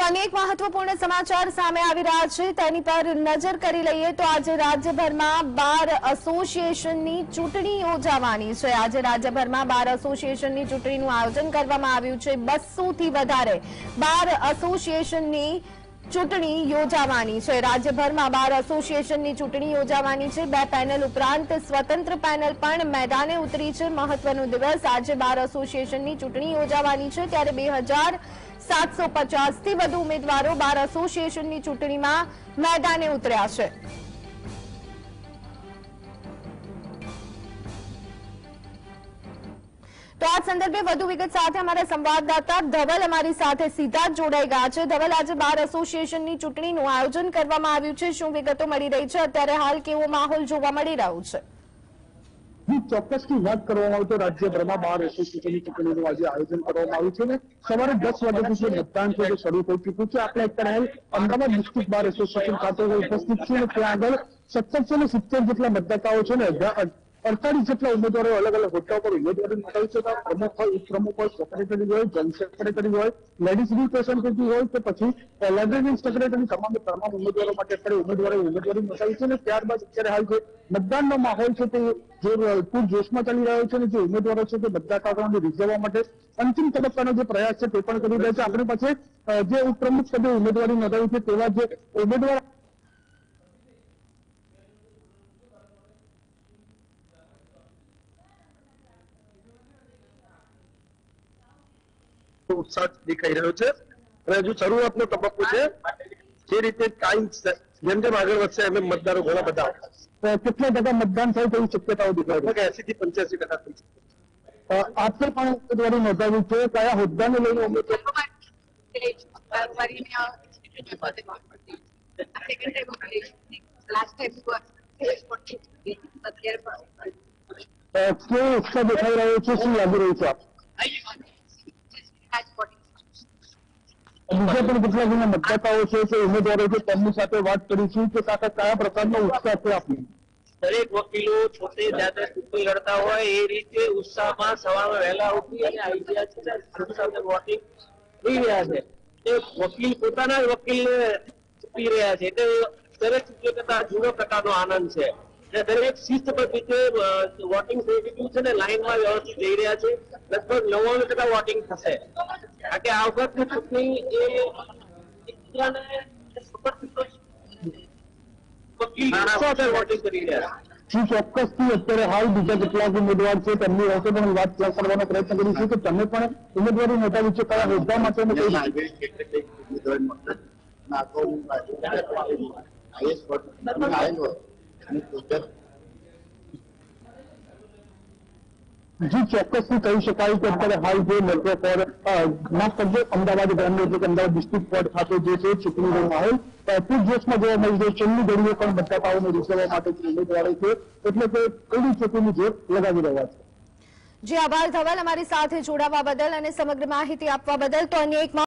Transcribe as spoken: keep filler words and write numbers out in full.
अनेक महत्वपूर्ण समाचार सामे आवी रह्या छे तेनी पर नजर करी लईए तो आज राज्यभરમાં બાર એસોસિએશનની ચૂંટણી યોજાવાની છે। આજે રાજ્યભરમાં બાર એસોસિએશનની ચૂંટણીનું આયોજન કરવામાં આવ્યું છે। બસો થી વધારે બાર એસોસિએશનની ચૂંટણી યોજાવાની છે। રાજ્યભરમાં બાર એસોસિએશનની ચૂંટણી યોજાવાની છે। બે પેનલ ઉપરાંત સ્વતંત્ર પેનલ પણ મેદાને ઉતરી છે। મહત્વનો દિવસ આજે બાર એસોસિએશનની ચૂંટણી યોજાવાની છે ત્યારે બે હજાર सात सौ पचास થી વધુ ઉમેદવારો બાર એસોસિએશનની ચૂંટણીમાં મેદાને ઉતર્યા છે। તો આ સંદર્ભે વધુ વિગત સાથે અમારા સંવાદદાતા ધવલ અમારી સાથે સીધા જ જોડાઈ ગયા છે। ધવલ, આજે બાર એસોસિએશનની ચૂંટણીનું આયોજન કરવામાં આવ્યું છે, શું વિગતો મળી રહી છે? અત્યારે હાલ કેવો માહોલ જોવા મળી રહ્યો છે? ચોક્કસથી વાત કરવામાં આવે તો રાજ્યભરમાં બાર એસોસિએશનની ચૂંટણીનું આજે આયોજન કરવામાં આવ્યું છે ને સવારે દસ વાગ્યાથી જે મતદાન છે તે શરૂ થઈ ચૂક્યું છે। આપણે અત્યારે અમદાવાદ ડિસ્ટ્રિક્ટ બાર એસોસિએશન ખાતે ઉપસ્થિત છીએ ને ત્યાં આગળ સત્તરસો ને સિત્તેર જેટલા મતદાતાઓ છે ને અડતાલીસ જેટલા ઉમેદવારો અલગ અલગ હોદ્દા પર ઉમેદવારી નોંધાવી છે। પ્રમુખ હોય ઉપપ્રમુખ હોય સેક્રેટરી હોય જનરલ સેક્રેટરી હોય લેડીઝ રિપ્રેઝેન્ટેટિવ હોય કે પછી લાઇબ્રેરી સેક્રેટરી તમામ તમામ ઉમેદવારો માટે અત્યારે ઉમેદવારો ઉમેદવારી નોંધાવી છે ને ત્યારબાદ અત્યારે હાલ જે મતદાનનો માહોલ છે તે જે પૂર જોશમાં ચાલી રહ્યો છે ને જે ઉમેદવારો છે તે મતદાતાઓને રીઝવવા માટે અંતિમ તબક્કાનો જે પ્રયાસ છે તે પણ કરી રહ્યા છે। આપણી પાસે જે ઉપપ્રમુખ પદે ઉમેદવારી નોંધાવી છે તેવા જે ઉમેદવાર ઉત્સાહ દેખાઈ રહ્યો છે અને હજુ શરૂઆતનો તબક્કો છે। જે રીતે ટાઈમ જેમ જેમ આગળ વધશે એમ મતદારો ઘણા બધા કેટલા ટકા મતદાન થાય તેવી શક્યતાઓ દેખાય છે? એસી થી પંચ્યાસી ટકા થઈ છે। આપે પણ ઉમેદવારી નોંધાવી છે, કયા હોદ્દાને લઈને ઉમેદવાર કેવો ઉત્સાહ દેખાઈ રહ્યો છે, શું લાગી રહ્યું છે? બીજા પણ કેટલા ઘણા મતદાતાઓ છે કે ઉમેદવારો છે તેમની સાથે વાત કરીશું કે કાકા કયા પ્રકારનો ઉત્સાહ છે આપને? દરેક વકીલો પોતે જાતે ચૂંટણી લડતા હોય એ રીતે ઉત્સાહમાં સવારમાં વહેલા ઉઠી અને આવી ગયા છે સાથે વોટિંગ થઈ રહ્યા છે। એ વકીલ પોતાના જ વકીલને ચૂંટી રહ્યા છે એટલે દરેક ચૂંટણી કરતા જુદો પ્રકારનો આનંદ છે। દરેક શિસ્તબદ્ધ રીતે વોટિંગ થઈ ગયું છે ને લાઈનમાં વ્યવસ્થિત જઈ રહ્યા છે। લગભગ નવ્વાણું ટકા વોટિંગ થશે કારણ કે આ વખતની ચૂંટણી એ વોટિંગ કરી રહ્યા છે। ચોક્કસથી અત્યારે હાલ બીજા કેટલાક ઉમેદવાર છે તેમની સાથે પણ વાત કરવાનો પ્રયત્ન કરીશું કે તમે પણ ઉમેદવારી નોંધાવી છે, કયા હોદ્દા માટે જી ચોક્કસથી કહી શકાય કે અત્યારે હાલ જે મેટ્રો ફોર માફ કરજો અમદાવાદ ગ્રામ્ય એટલે કે અમદાવાદ ડિસ્ટ્રિક્ટ કોર્ટ ખાતે જે છે ચૂંટણીનો માહોલ પૂરજોશમાં જોવા મળી રહ્યો છે। છેલ્લી ઘડીએ પણ મતદાતાઓને રીઝવવા માટે ઉમેદવારો છે એટલે કે કડી ચૂંટણી જોર લગાવી રહ્યા છે। જી આભાર ધવલ, અમારી સાથે જોડાવા બદલ અને સમગ્ર માહિતી આપવા બદલ। તો અન્ય એક